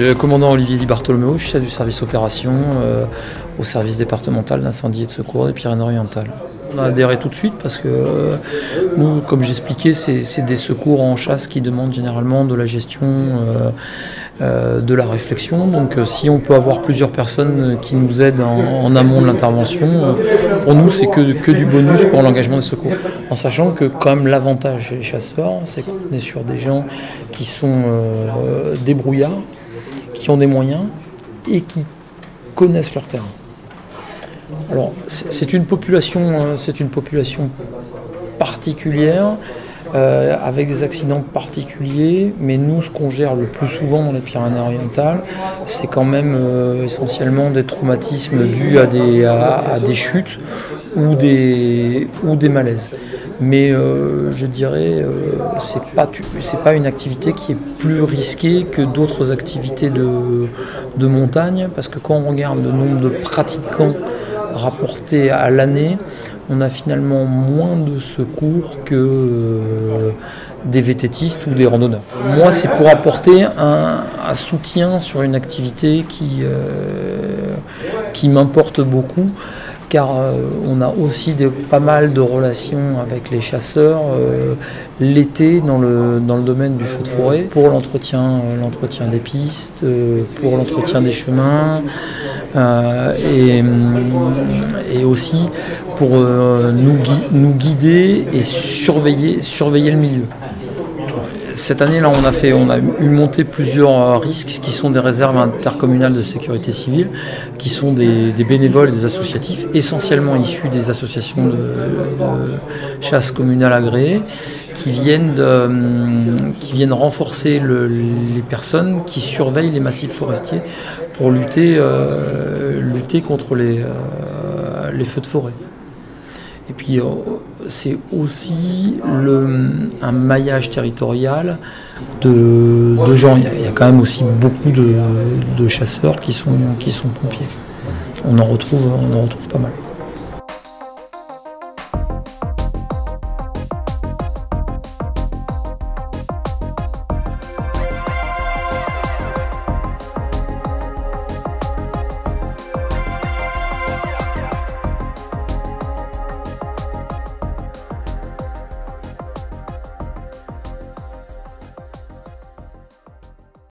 Le commandant Olivier Di Bartolomeo, je suis chef du service opération au service départemental d'incendie et de secours des Pyrénées-Orientales. On a adhéré tout de suite parce que nous, comme j'expliquais, c'est des secours en chasse qui demandent généralement de la gestion, de la réflexion. Donc si on peut avoir plusieurs personnes qui nous aident en amont de l'intervention, pour nous c'est que du bonus pour l'engagement des secours. En sachant que quand même l'avantage chez les chasseurs, c'est qu'on est sur des gens qui sont débrouillards, qui ont des moyens et qui connaissent leur terrain. Alors c'est une population particulière, avec des accidents particuliers, mais nous, ce qu'on gère le plus souvent dans les Pyrénées-Orientales, c'est quand même essentiellement des traumatismes dus à des chutes ou des malaises. Mais je dirais, c'est pas une activité qui est plus risquée que d'autres activités de montagne, parce que quand on regarde le nombre de pratiquants rapportés à l'année, on a finalement moins de secours que des vététistes ou des randonneurs. Moi, c'est pour apporter un soutien sur une activité qui m'importe beaucoup, car on a aussi pas mal de relations avec les chasseurs l'été dans le domaine du feu de forêt, pour l'entretien des pistes, pour l'entretien des chemins, et aussi pour nous guider et surveiller le milieu. Cette année-là, on a eu monté plusieurs risques qui sont des réserves intercommunales de sécurité civile, qui sont des bénévoles et des associatifs, essentiellement issus des associations de chasse communale agréées, qui viennent renforcer les personnes qui surveillent les massifs forestiers pour lutter contre les feux de forêt. Et puis c'est aussi un maillage territorial de gens. Il y a quand même aussi beaucoup de chasseurs qui sont pompiers. On en retrouve pas mal.